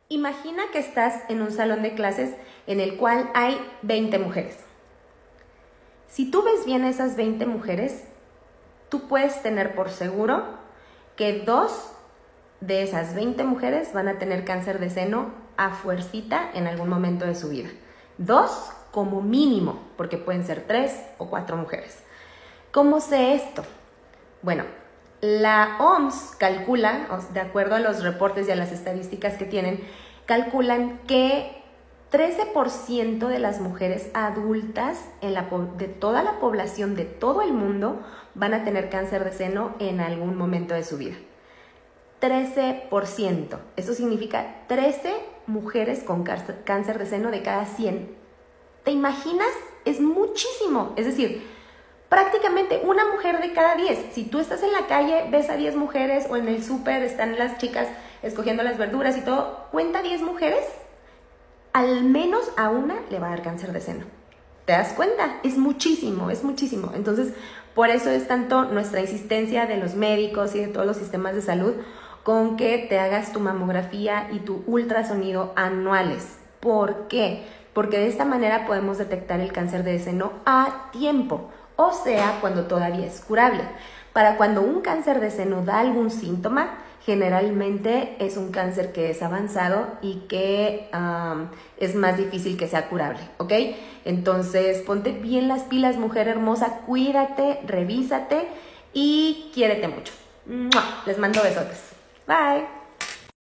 Imagina que estás en un salón de clases en el cual hay 20 mujeres. Si tú ves bien esas 20 mujeres, tú puedes tener por seguro que 2 de esas 20 mujeres van a tener cáncer de seno a fuercita en algún momento de su vida. 2 como mínimo, porque pueden ser 3 o 4 mujeres. ¿Cómo sé esto? Bueno, la OMS calcula, de acuerdo a los reportes y a las estadísticas que tienen, calculan que 13% de las mujeres adultas de toda la población de todo el mundo van a tener cáncer de seno en algún momento de su vida. 13%. Eso significa 13 mujeres con cáncer de seno de cada 100. ¿Te imaginas? Es muchísimo. Es decir, prácticamente una mujer de cada 10. Si tú estás en la calle, ves a 10 mujeres o en el súper están las chicas escogiendo las verduras y todo, cuenta 10 mujeres, al menos a una le va a dar cáncer de seno. ¿Te das cuenta? Es muchísimo, es muchísimo. Entonces, por eso es tanto nuestra insistencia de los médicos y de todos los sistemas de salud con que te hagas tu mamografía y tu ultrasonido anuales. ¿Por qué? Porque de esta manera podemos detectar el cáncer de seno a tiempo, o sea, cuando todavía es curable. Para cuando un cáncer de seno da algún síntoma, generalmente es un cáncer que es avanzado y que es más difícil que sea curable, ¿ok? Entonces, ponte bien las pilas, mujer hermosa, cuídate, revísate y quiérete mucho. ¡Mua! Les mando besotes. Bye.